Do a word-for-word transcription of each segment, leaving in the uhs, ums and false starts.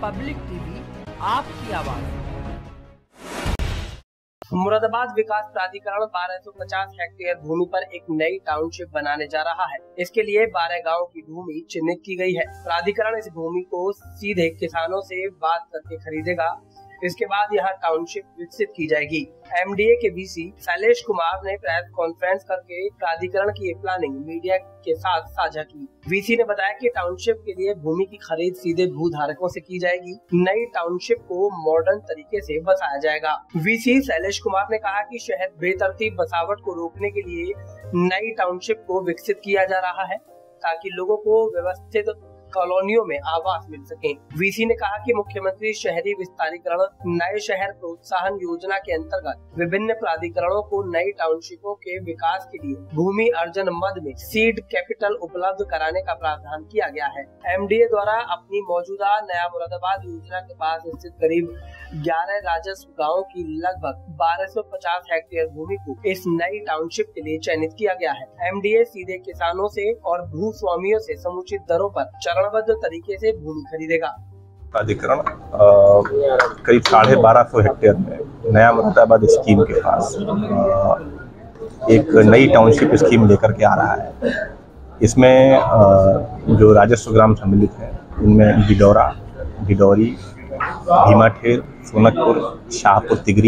Public TV आपकी आवाज। मुरादाबाद विकास प्राधिकरण बारह सौ पचास हेक्टेयर भूमि पर एक नई टाउनशिप बनाने जा रहा है। इसके लिए बारह गांवों की भूमि चिन्हित की गई है। प्राधिकरण इस भूमि को सीधे किसानों से बात करके खरीदेगा। इसके बाद यहाँ टाउनशिप विकसित की जाएगी। एमडीए के वीसी शैलेश कुमार ने प्रेस कॉन्फ्रेंस करके प्राधिकरण की ये प्लानिंग मीडिया के साथ साझा की। वीसी ने बताया कि टाउनशिप के लिए भूमि की खरीद सीधे भूधारकों से की जाएगी। नई टाउनशिप को मॉडर्न तरीके से बसाया जाएगा। वीसी शैलेश कुमार ने कहा कि शहर बेतरतीब बसावट को रोकने के लिए नई टाउनशिप को विकसित किया जा रहा है ताकि लोगों को व्यवस्थित कॉलोनियों में आवास मिल सके। वीसी ने कहा कि मुख्यमंत्री शहरी विस्तारीकरण नए शहर प्रोत्साहन योजना के अंतर्गत विभिन्न प्राधिकरणों को नई टाउनशिपों के विकास के लिए भूमि अर्जन मद में सीड कैपिटल उपलब्ध कराने का प्रावधान किया गया है। एमडीए द्वारा अपनी मौजूदा नया मुरादाबाद योजना के पास स्थित करीब ग्यारह राजस्व गाँव की लगभग बारह सौ पचास हेक्टेयर भूमि को इस नई टाउनशिप के लिए चयनित किया गया है। एमडीए सीधे किसानों से और भूस्वामियों से समुचित दरों पर चरणबद्ध तरीके से भूमि खरीदेगा। प्राधिकरण करीब साढ़े बारह सौ हेक्टेयर में नया मुरादाबाद स्कीम के पास एक नई टाउनशिप स्कीम लेकर के आ रहा है। इसमें जो राजस्व ग्राम सम्मिलित हैं उनमें गिडौरा, गिडौरी, भीमाठेर, सोनकपुर, शाहपुर तिगरी,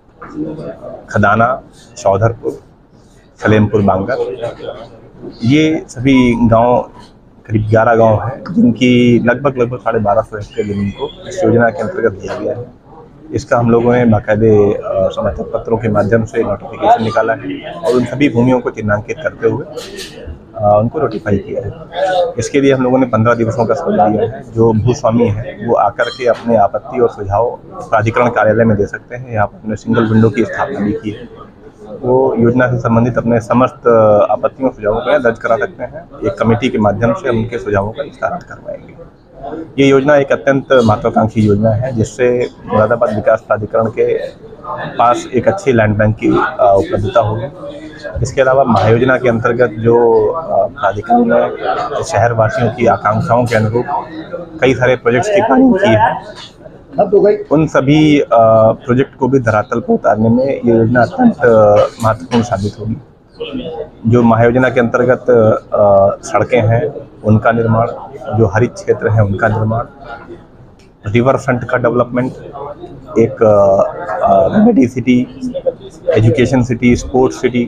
खदाना, चौधरपुर, सलेमपुर बांगर, ये सभी गांव करीब ग्यारह गांव हैं जिनकी लगभग लगभग साढ़े बारह सौ हेक्टेयर जमीन को इस योजना के अंतर्गत दिया गया है। इसका हम लोगों ने बाकायदे समर्थक पत्रों के माध्यम से नोटिफिकेशन निकाला है और उन सभी भूमियों को चिन्हांकित करते हुए आ, उनको नोटिफाई किया है। इसके लिए हम लोगों ने पंद्रह दिवसों का समय दिया है। जो भूस्वामी हैं वो आकर के अपने आपत्ति और सुझाव प्राधिकरण कार्यालय में दे सकते हैं। यहाँ पर हमने सिंगल विंडो की स्थापना भी की है। वो योजना से संबंधित अपने समस्त आपत्तियों सुझावों को दर्ज करा सकते हैं। एक कमेटी के माध्यम से हम उनके सुझावों का निस्तारण करवाएंगे। ये योजना एक अत्यंत महत्वाकांक्षी योजना है जिससे मुरादाबाद विकास प्राधिकरण के पास एक अच्छी लैंड बैंक की उपलब्धता होगी। इसके अलावा महायोजना के अंतर्गत जो प्राधिकरण ने शहर वासियों की आकांक्षाओं के अनुरूप कई सारे प्रोजेक्ट्स की प्लानिंग की है, उन सभी प्रोजेक्ट को भी धरातल पर उतारने में ये योजना अत्यंत महत्वपूर्ण साबित होगी। जो महायोजना के अंतर्गत सड़कें हैं उनका निर्माण, जो हरित क्षेत्र हैं उनका निर्माण, रिवर फ्रंट का डेवलपमेंट, एक remedy city, education city, sports city,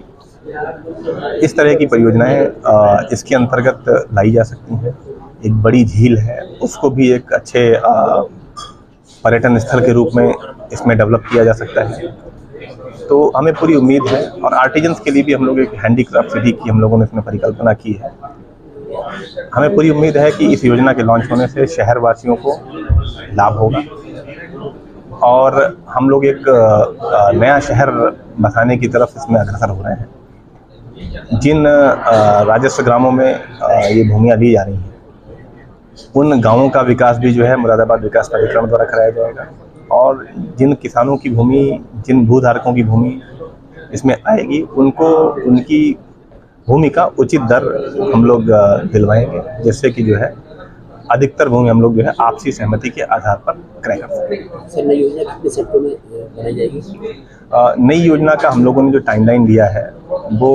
इस तरह की परियोजनाएं इसके अंतर्गत लाई जा सकती हैं। एक बड़ी झील है, उसको भी एक अच्छे पर्यटन स्थल के रूप में इसमें डेवलप किया जा सकता है। तो हमें पूरी उम्मीद है और आर्टिजन्स के लिए भी हम लोग एक हैंडीक्राफ्ट सिटी की हम लोगों ने इसमें परिकल्पना की है। हमें पूरी उम्मीद है कि इस योजना के लॉन्च होने से शहर वासियों को लाभ होगा और हम लोग एक नया शहर बसाने की तरफ इसमें अग्रसर हो रहे हैं। जिन राजस्व ग्रामों में ये भूमियाँ ली जा रही हैं उन गांवों का विकास भी जो है मुरादाबाद विकास प्राधिकरण द्वारा कराया जाएगा और जिन किसानों की भूमि, जिन भूधारकों की भूमि इसमें आएगी उनको उनकी भूमि का उचित दर हम लोग दिलवाएंगे, जिससे कि जो है अधिकतर भूमि हम लोग जो है आपसी सहमति के आधार पर क्रय कर सकते हैं। सर, नई योजना कितने सेक्टर में बनाई जाएगी? नई योजना का हम लोगों ने जो टाइमलाइन दिया है वो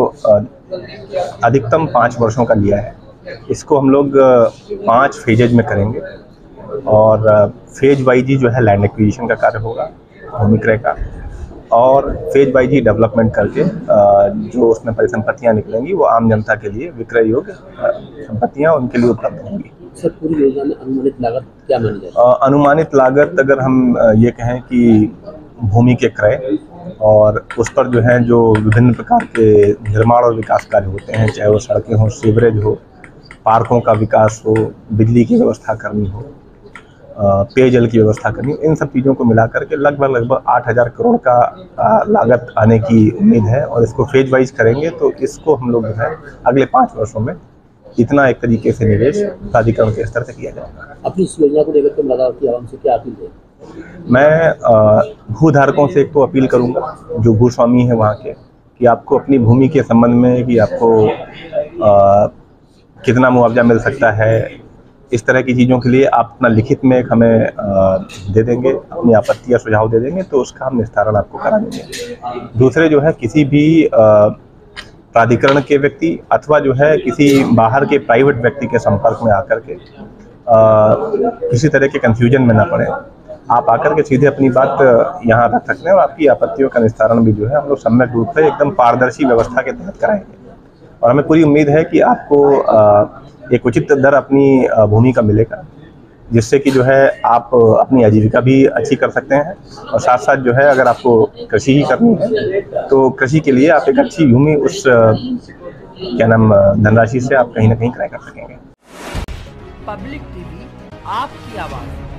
अधिकतम पाँच वर्षों का लिया है। इसको हम लोग पाँच फेजेज में करेंगे और फेज वाइज ही जो है लैंड एक्विजिशन का कार्य होगा, भूमि क्रय का, और फेज वाइज ही डेवलपमेंट करके जो उसमें परिसंपत्तियाँ निकलेंगी वो आम जनता के लिए विक्रय योग्य संपत्तियाँ उनके लिए उपलब्ध होंगी। सर, पूरी योजना में अनुमानित लागत क्या मानी जाए? अनुमानित लागत अगर हम ये कहें कि भूमि के क्रय और उस पर जो है जो विभिन्न प्रकार के निर्माण और विकास कार्य होते हैं, चाहे वो सड़कें हो, सीवरेज हो, पार्कों का विकास हो, बिजली की व्यवस्था करनी हो, पेयजल की व्यवस्था करनी हो, इन सब चीज़ों को मिलाकर के लगभग लगभग आठ हज़ार करोड़ का लागत आने की उम्मीद है और इसको फेज वाइज करेंगे तो इसको हम लोग जो है अगले पाँच वर्षों में इतना एक तरीके से निवेश प्राधिकरण के स्तर से किया जाएगा। अपनी इस योजना को लेकर के मुरादाबाद की आवाम से क्या अपील है? मैं भूधारकों से एक तो अपील करूंगा जो भूस्वामी है वहाँ के, कि आपको अपनी भूमि के संबंध में कि आपको आ, कितना मुआवजा मिल सकता है, इस तरह की चीज़ों के लिए आप अपना लिखित में एक हमें आ, दे देंगे, अपनी आपत्ति या सुझाव दे देंगे तो उसका हम निस्तारण आपको करा देंगे। दूसरे जो है किसी भी प्राधिकरण के व्यक्ति अथवा जो है किसी बाहर के प्राइवेट व्यक्ति के संपर्क में आकर के आ, किसी तरह के कंफ्यूजन में ना पड़े। आप आकर के सीधे अपनी बात यहाँ रख सकते हैं और आपकी आपत्तियों का निस्तारण भी जो है हम लोग सम्यक रूप से एकदम पारदर्शी व्यवस्था के तहत कराएंगे। और हमें पूरी उम्मीद है कि आपको एक उचित दर अपनी भूमि का मिलेगा, जिससे कि जो है आप अपनी आजीविका भी अच्छी कर सकते हैं और साथ साथ जो है अगर आपको कृषि ही करनी है तो कृषि के लिए आप एक अच्छी भूमि उस क्या नाम धनराशि से आप कहीं ना कहीं क्रय कर सकेंगे। पब्लिक टीवी आपकी आवाज़।